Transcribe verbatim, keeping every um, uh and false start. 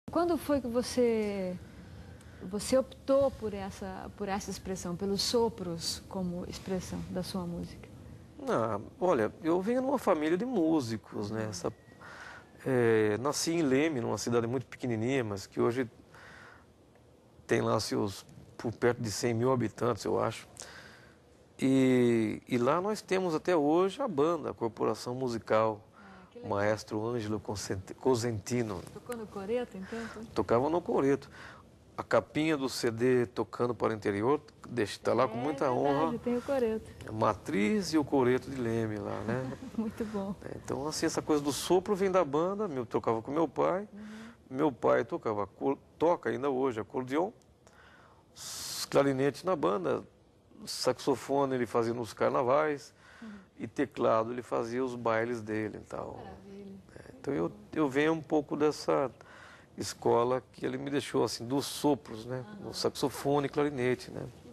Quando foi que você, você optou por essa, por essa expressão, pelos sopros como expressão da sua música? Ah, olha, eu venho de uma família de músicos, né? Essa, é, nasci em Leme, numa cidade muito pequenininha, mas que hoje tem lá seus, por perto de cem mil habitantes, eu acho. E, e lá nós temos até hoje a banda, a Corporação Musical, Ah, que o legal. maestro Ângelo Cosentino. Tocou no coreto, então? Foi? Tocava no coreto. A capinha do C D Tocando para o Interior, está lá com É muita verdade, honra. tem o coreto. A Matriz e o Coreto de Leme lá, né? Muito bom. É, então, assim, essa coisa do sopro vem da banda, eu tocava com meu pai, Uhum. meu pai tocava, toca ainda hoje acordeon, clarinete na banda, saxofone ele fazia nos carnavais, Uhum. e teclado ele fazia os bailes dele e tal. Maravilha. É, então eu, eu venho um pouco dessa escola que ele me deixou, assim, dos sopros, né? Uhum. No saxofone e clarinete, né?